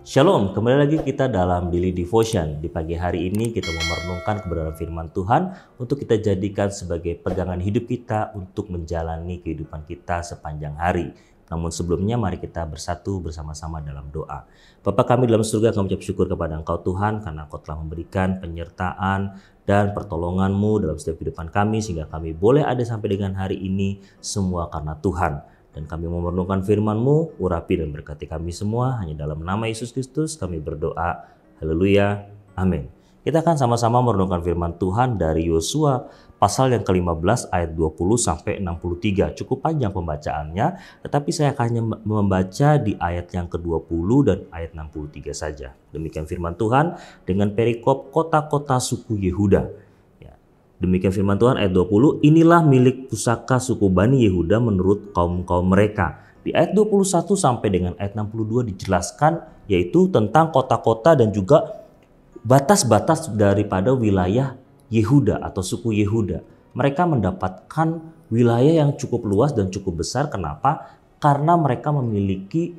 Shalom, kembali lagi kita dalam Daily Devotion. Di pagi hari ini kita mau merenungkan kebenaran firman Tuhan untuk kita jadikan sebagai pegangan hidup kita untuk menjalani kehidupan kita sepanjang hari. Namun sebelumnya mari kita bersatu bersama-sama dalam doa. Bapa kami dalam surga, kami ucap syukur kepada Engkau Tuhan karena Engkau telah memberikan penyertaan dan pertolongan-Mu dalam setiap kehidupan kami sehingga kami boleh ada sampai dengan hari ini, semua karena Tuhan. Dan kami memerlukan firman-Mu, urapi dan berkati kami semua. Hanya dalam nama Yesus Kristus kami berdoa. Haleluya. Amin. Kita akan sama-sama merenungkan firman Tuhan dari Yosua pasal yang ke-15 ayat 20 sampai 63. Cukup panjang pembacaannya, tetapi saya akan membaca di ayat yang ke-20 dan ayat 63 saja. Demikian firman Tuhan dengan perikop kota-kota suku Yehuda. Demikian firman Tuhan ayat 20, inilah milik pusaka suku Bani Yehuda menurut kaum-kaum mereka. Di ayat 21 sampai dengan ayat 62 dijelaskan yaitu tentang kota-kota dan juga batas-batas daripada wilayah Yehuda atau suku Yehuda. Mereka mendapatkan wilayah yang cukup luas dan cukup besar. Kenapa? Karena mereka memiliki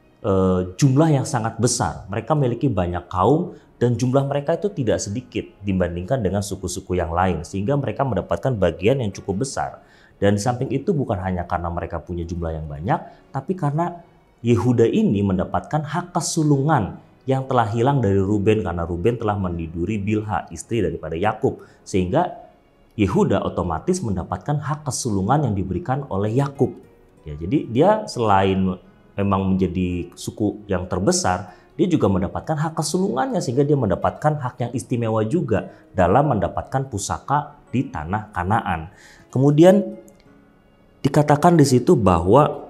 jumlah yang sangat besar. Mereka memiliki banyak kaum dan jumlah mereka itu tidak sedikit dibandingkan dengan suku-suku yang lain. Sehingga mereka mendapatkan bagian yang cukup besar. Dan di samping itu bukan hanya karena mereka punya jumlah yang banyak, tapi karena Yehuda ini mendapatkan hak kesulungan yang telah hilang dari Ruben. Karena Ruben telah mendiduri Bilha, istri daripada Yakub. Sehingga Yehuda otomatis mendapatkan hak kesulungan yang diberikan oleh Yakub. Ya, jadi dia selain memang menjadi suku yang terbesar, dia juga mendapatkan hak kesulungannya sehingga dia mendapatkan hak yang istimewa juga dalam mendapatkan pusaka di tanah Kanaan. Kemudian dikatakan di situ bahwa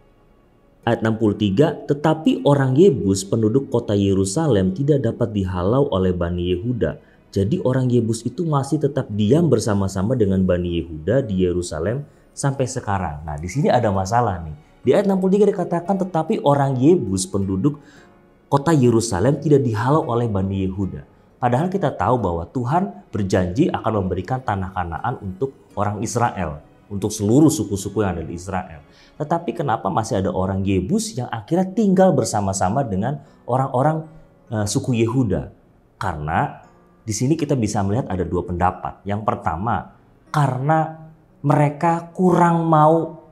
ayat 63, tetapi orang Yebus penduduk kota Yerusalem tidak dapat dihalau oleh Bani Yehuda. Jadi orang Yebus itu masih tetap diam bersama-sama dengan Bani Yehuda di Yerusalem sampai sekarang. Nah, di sini ada masalah nih. Di ayat 63 dikatakan tetapi orang Yebus penduduk kota Yerusalem tidak dihalau oleh Bani Yehuda. Padahal kita tahu bahwa Tuhan berjanji akan memberikan tanah Kanaan untuk orang Israel, untuk seluruh suku-suku yang ada di Israel. Tetapi kenapa masih ada orang Yebus yang akhirnya tinggal bersama-sama dengan orang-orang suku Yehuda? Karena di sini kita bisa melihat ada dua pendapat. Yang pertama, karena mereka kurang mau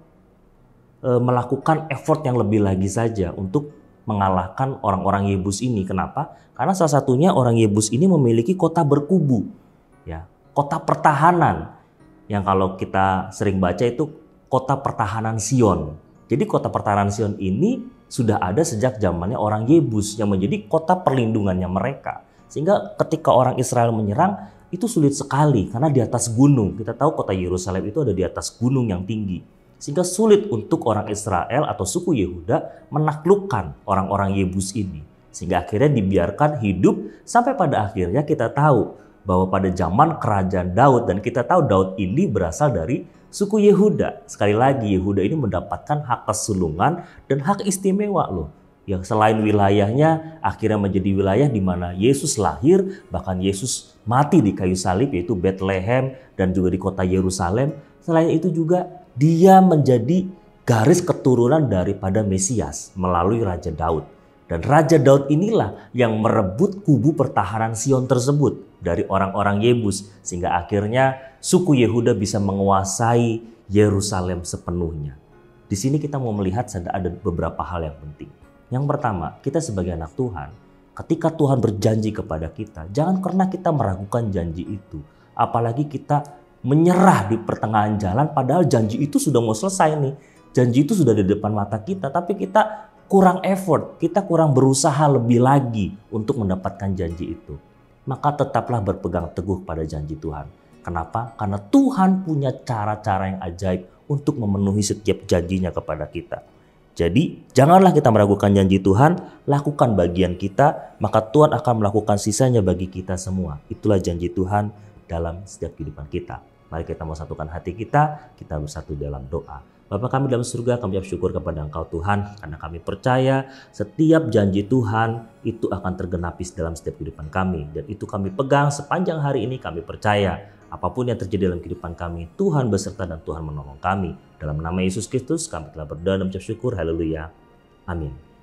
melakukan effort yang lebih lagi saja untuk mengalahkan orang-orang Yebus ini. Kenapa? Karena salah satunya orang Yebus ini memiliki kota berkubu, ya, kota pertahanan. Yang kalau kita sering baca itu kota pertahanan Sion. Jadi kota pertahanan Sion ini sudah ada sejak zamannya orang Yebus yang menjadi kota perlindungannya mereka. Sehingga ketika orang Israel menyerang itu sulit sekali karena di atas gunung. Kita tahu kota Yerusalem itu ada di atas gunung yang tinggi. Sehingga sulit untuk orang Israel atau suku Yehuda menaklukkan orang-orang Yebus ini. Sehingga akhirnya dibiarkan hidup sampai pada akhirnya kita tahu bahwa pada zaman kerajaan Daud, dan kita tahu Daud ini berasal dari suku Yehuda. Sekali lagi Yehuda ini mendapatkan hak kesulungan dan hak istimewa loh. Yang selain wilayahnya akhirnya menjadi wilayah di mana Yesus lahir, bahkan Yesus mati di kayu salib yaitu Bethlehem dan juga di kota Yerusalem. Selain itu juga dia menjadi garis keturunan daripada Mesias melalui Raja Daud. Dan Raja Daud inilah yang merebut kubu pertahanan Sion tersebut dari orang-orang Yebus. Sehingga akhirnya suku Yehuda bisa menguasai Yerusalem sepenuhnya. Di sini kita mau melihat ada beberapa hal yang penting. Yang pertama, kita sebagai anak Tuhan, ketika Tuhan berjanji kepada kita, jangan pernah kita meragukan janji itu. Apalagi kita menyerah di pertengahan jalan padahal janji itu sudah mau selesai nih. Janji itu sudah di depan mata kita tapi kita kurang effort, kita kurang berusaha lebih lagi untuk mendapatkan janji itu. Maka tetaplah berpegang teguh pada janji Tuhan. Kenapa? Karena Tuhan punya cara-cara yang ajaib untuk memenuhi setiap janjinya kepada kita. Jadi janganlah kita meragukan janji Tuhan, lakukan bagian kita, maka Tuhan akan melakukan sisanya bagi kita semua. Itulah janji Tuhan dalam setiap kehidupan kita. Mari kita mau satukan hati kita bersatu dalam doa. Bapa kami dalam surga, kami ucap syukur kepada Engkau Tuhan, karena kami percaya setiap janji Tuhan itu akan tergenapi dalam setiap kehidupan kami. Dan itu kami pegang sepanjang hari ini, kami percaya apapun yang terjadi dalam kehidupan kami, Tuhan beserta dan Tuhan menolong kami. Dalam nama Yesus Kristus kami telah berdoa dan mengucap syukur, haleluya, amin.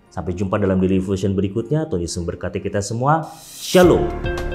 Sampai jumpa dalam Daily Devotion berikutnya. Tuhan Yesus memberkati kita semua. Shalom.